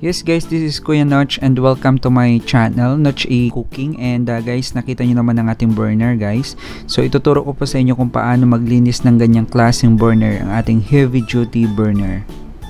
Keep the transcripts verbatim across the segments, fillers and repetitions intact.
Yes guys, this is Kuya Notch and welcome to my channel, Notch A Cooking. And uh, guys, nakita nyo naman ang ating burner guys. So ituturo ko po sa inyo kung paano maglinis ng ganyang klaseng burner, ang ating heavy duty burner.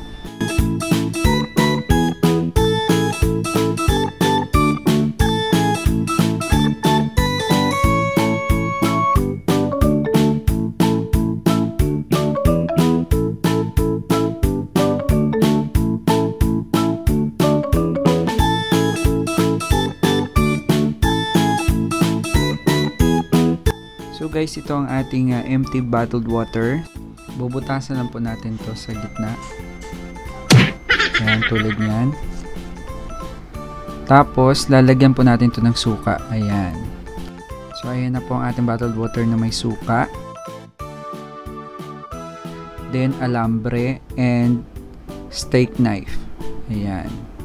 So guys, ito ang ating uh, empty bottled water. Bubutasan lang po natin to sa gitna. Ayan, tulad niyan. Tapos, lalagyan po natin to ng suka. Ayan. So, ayan na po ang ating bottled water na may suka. Then, alambre and steak knife. Ayan.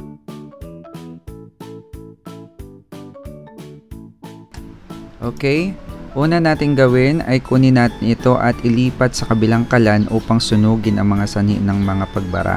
Okay. Una natin gawin ay kunin natin ito at ilipat sa kabilang kalan upang sunugin ang mga sanhi ng mga pagbara.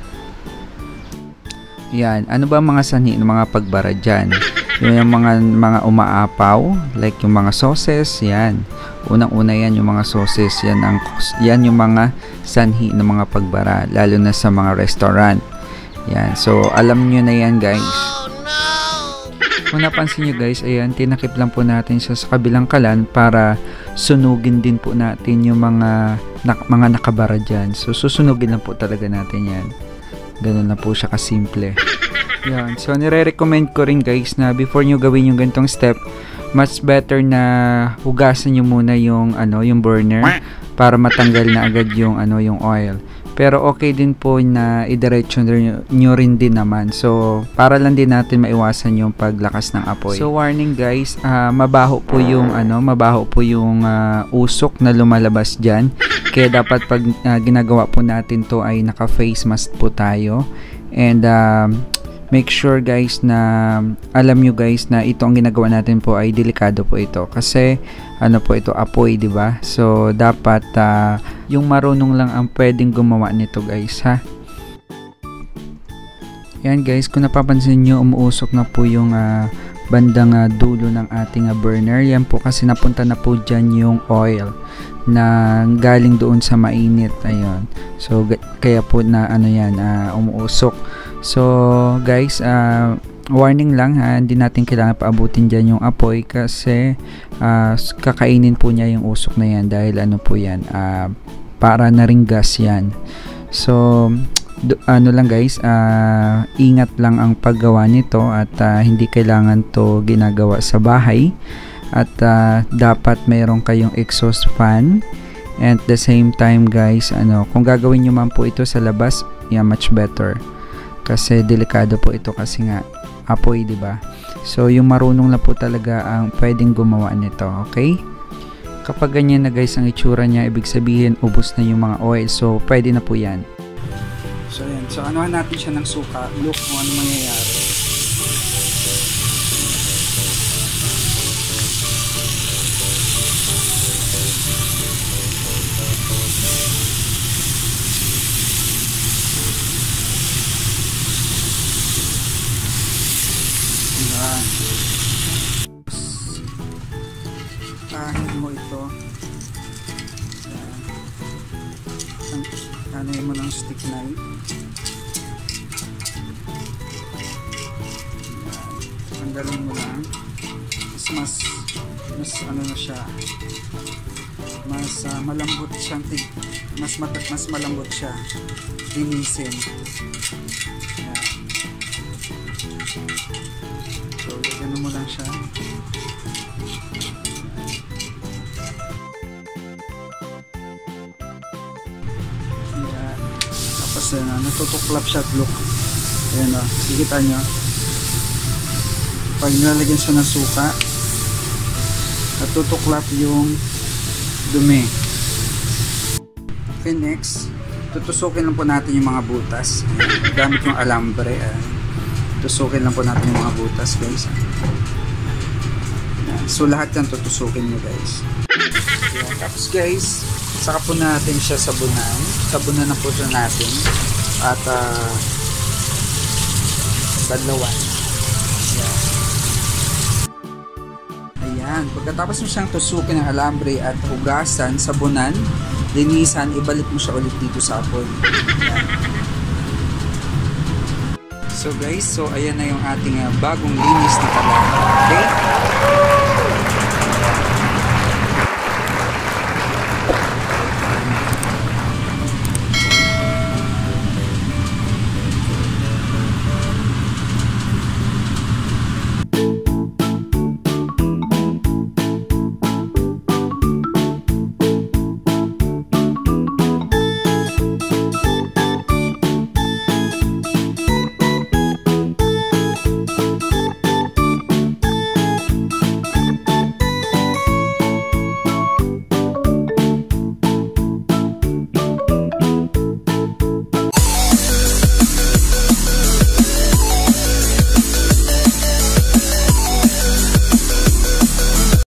Yan. Ano ba mga sanhi ng mga pagbara dyan? Yung mga, mga umaapaw, like yung mga sauces, yan. Unang-una yan yung mga sauces, yan, ang, yan yung mga sanhi ng mga pagbara, lalo na sa mga restaurant. Yan. So, alam nyo na yan guys. Kung napansin nyo guys, ayan, tinakip lang po natin siya sa kabilang kalan para sunugin din po natin yung mga, na, mga nakabara dyan. So, susunugin lang po talaga natin yan. Ganun lang po siya kasimple. Yan. So, nire-recommend ko rin guys na before nyo gawin yung ganitong step, much better na hugasan nyo muna yung, ano, yung burner para matanggal na agad yung, ano, yung oil. Pero okay din po na idiretso nyo rin din naman. So, para lang din natin maiwasan yung paglakas ng apoy. So, warning guys, uh, mabaho po yung, ano, mabaho po yung uh, usok na lumalabas dyan. Kaya dapat pag uh, ginagawa po natin to ay naka-face mask po tayo. And, uh, make sure guys na alam nyo guys na ito ang ginagawa natin po ay delikado po ito kasi ano po ito, apoy, di ba? So dapat uh, yung marunong lang ang pwedeng gumawa nito guys, ha. Yan guys, kung napapansin nyo, umuusok na po yung uh, bandang uh, dulo ng ating uh, burner. Yan po kasi napunta na po dyan yung oil na galing doon sa mainit. Ayun. So kaya po na ano yan, uh, umuusok. So guys, uh, warning lang ha, hindi natin kailangan paabutin dyan yung apoy kasi uh, kakainin po niya yung usok na yan dahil ano po yan, uh, para na ring gas yan. So do, ano lang guys, uh, ingat lang ang paggawa nito at uh, hindi kailangan to ginagawa sa bahay at uh, dapat mayroon kayong exhaust fan. And at the same time guys, ano, kung gagawin nyo man po ito sa labas, yeah, much better. Kasi delikado po ito kasi nga apoy, di ba? So yung marunong lang po talaga ang pwedeng gumawa nito, okay? Kapag ganyan na guys ang itsura niya, ibig sabihin ubos na yung mga oil. So pwede na po yan. So yan, so anuhan natin siya ng suka. Look kung ano mangyayari. Tahin mo ito. Tahin mo ng stick knife. Tanggalin mo lang. Mas, mas, mas ano na siya. Mas uh, malambot siyang tig. Mas, mas malambot siya. Linisin. Yan. So, gano'n mo lang siya. Yan. Tapos yun, uh, natutuklap siya at look. Ayan o, uh, sikita nyo. Pag nilalagyan siya ng suka, natutuklap yung dumi. Okay, next. Tutusukin lang po natin yung mga butas. Gamit yung alambre. Uh, tusukin lang po natin yung mga butas guys. Yan. So lahat yan tutusukin nyo guys. Yan. Tapos guys, saka po natin siya sabunan. Sabunan na po siya natin. At uh, Banlawan. Ayan. Ayan. Pagkatapos mo siyang tusukin ng alambre at hugasan, sabunan, linisan, ibalik mo siya ulit dito sa apoy. Ayan. So guys, so ayan na yung ating uh, bagong linis na kalan. Okay?